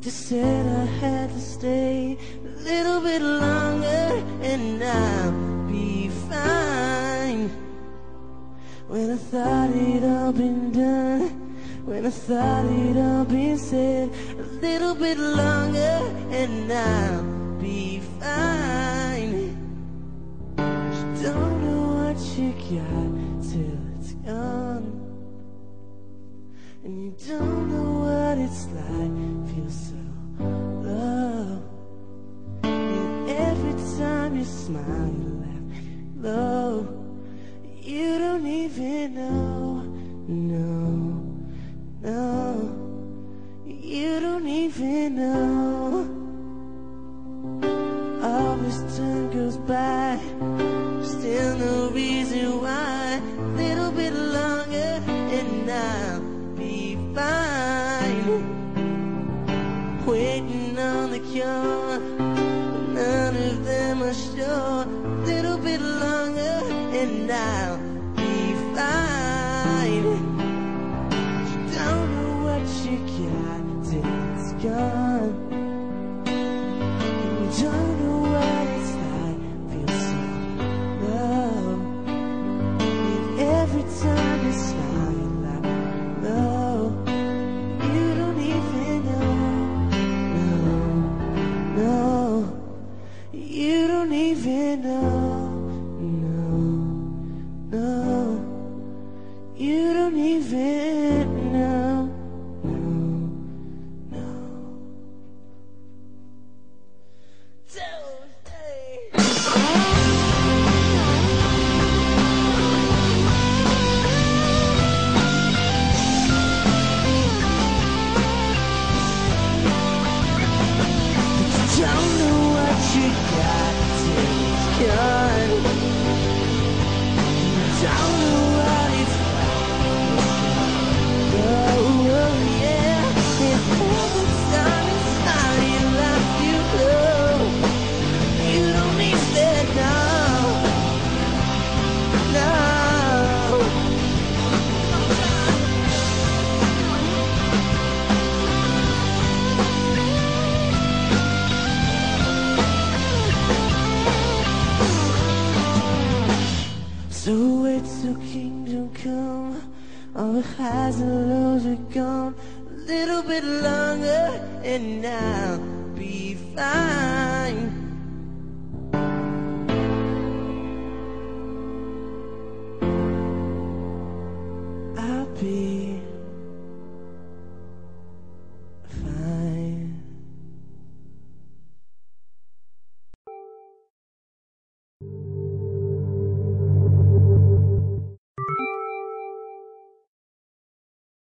They said I had to stay a little bit longer and I'll be fine. When I thought it all been done, when I thought it all been said, a little bit longer and I'll be fine. You don't know what you got till it's gone, and you don't know what it's like, feel so low. And every time you smile, you laugh low. You don't even know, no, no. You don't even know. All this time goes by, still no reason why. A little bit longer and I'll be fine. Waiting on the cure, but none of them are sure. A little bit longer and I'll be fine. You don't know what you got till it's gone. You don't know what it's like, feel so low. And every time you smile, you laugh low. You don't even know, no, no. You don't even know, no, no. You don't even know, no, no. Don't know what you got till it's gone. Don't know what it's like. Oh, oh yeah. And every time you smile, you laugh, you blow. You don't even know, no. So wait till kingdom come, all the highs and lows are gone. A little bit longer and I'll be fine. I'll be